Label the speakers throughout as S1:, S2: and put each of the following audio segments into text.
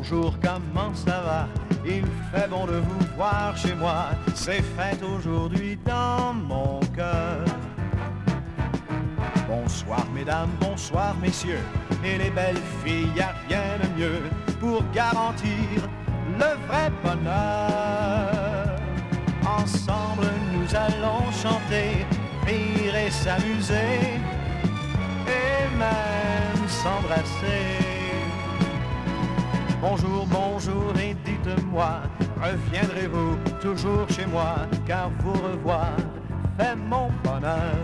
S1: bonjour, comment ça va? Il fait bon de vous voir chez moi, c'est fête aujourd'hui dans mon cœur. Bonsoir mesdames, bonsoir messieurs, et les belles filles, y a rien de mieux pour garantir le vrai bonheur. Ensemble nous allons chanter, rire et s'amuser, et même s'embrasser. Bonjour, bonjour et dites-moi, reviendrez-vous toujours chez moi, car vous revoir fait mon bonheur.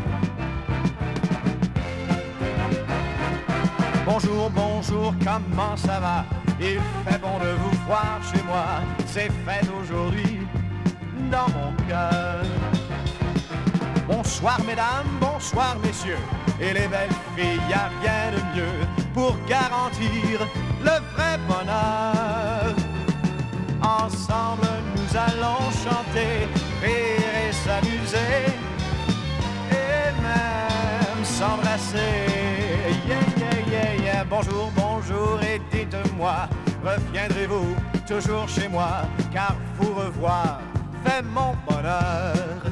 S1: Bonjour, bonjour, comment ça va? Il fait bon de vous voir chez moi, c'est fête aujourd'hui dans mon cœur. Bonsoir mesdames, bonsoir messieurs, et les belles filles, y a rien de mieux pour garantir le vrai bonheur. Ensemble nous allons chanter, rire et s'amuser, et même s'embrasser. Yeah, yeah, yeah, yeah. Bonjour, bonjour et dites-moi, reviendrez-vous toujours chez moi, car vous revoir fait mon bonheur.